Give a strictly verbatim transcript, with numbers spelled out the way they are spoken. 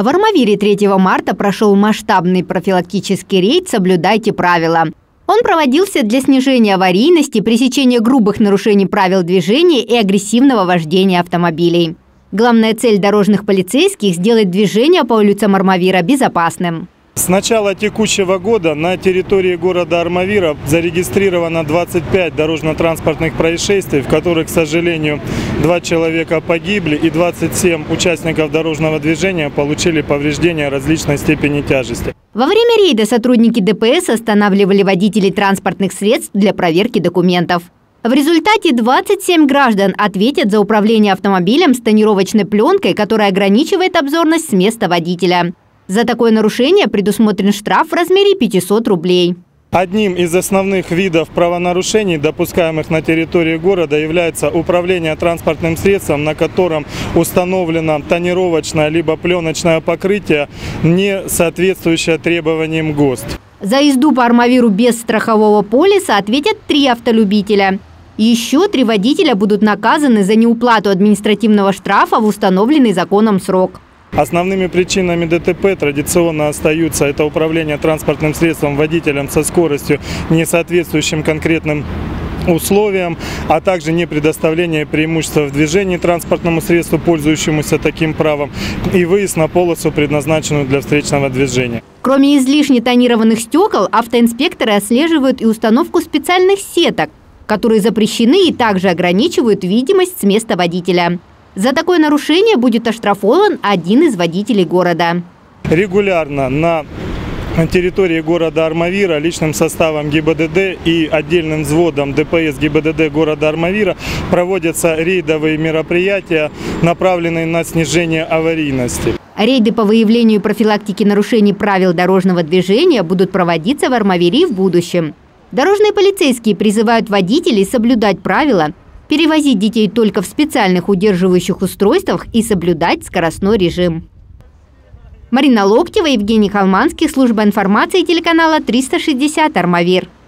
В Армавире третьего марта прошел масштабный профилактический рейд «Соблюдайте правила». Он проводился для снижения аварийности, пресечения грубых нарушений правил движения и агрессивного вождения автомобилей. Главная цель дорожных полицейских – сделать движение по улицам Армавира безопасным. С начала текущего года на территории города Армавира зарегистрировано двадцать пять дорожно-транспортных происшествий, в которых, к сожалению, два человека погибли и двадцать семь участников дорожного движения получили повреждения различной степени тяжести. Во время рейда сотрудники ДПС останавливали водителей транспортных средств для проверки документов. В результате двадцать семь граждан ответят за управление автомобилем с тонировочной пленкой, которая ограничивает обзорность с места водителя. За такое нарушение предусмотрен штраф в размере пятисот рублей. Одним из основных видов правонарушений, допускаемых на территории города, является управление транспортным средством, на котором установлено тонировочное либо пленочное покрытие, не соответствующее требованиям ГОСТ. За езду по Армавиру без страхового полиса ответят три автолюбителя. Еще три водителя будут наказаны за неуплату административного штрафа в установленный законом срок. Основными причинами ДТП традиционно остаются это управление транспортным средством водителем со скоростью, не соответствующим конкретным условиям, а также не предоставление преимущества в движении транспортному средству, пользующемуся таким правом, и выезд на полосу, предназначенную для встречного движения. Кроме излишне тонированных стекол, автоинспекторы отслеживают и установку специальных сеток, которые запрещены и также ограничивают видимость с места водителя. За такое нарушение будет оштрафован один из водителей города. Регулярно на территории города Армавира личным составом ГИБДД и отдельным взводом ДПС ГИБДД города Армавира проводятся рейдовые мероприятия, направленные на снижение аварийности. Рейды по выявлению и профилактике нарушений правил дорожного движения будут проводиться в Армавире и в будущем. Дорожные полицейские призывают водителей соблюдать правила, перевозить детей только в специальных удерживающих устройствах и соблюдать скоростной режим. Марина Локтева, Евгений Холманский, служба информации телеканала триста шестьдесят Армавир.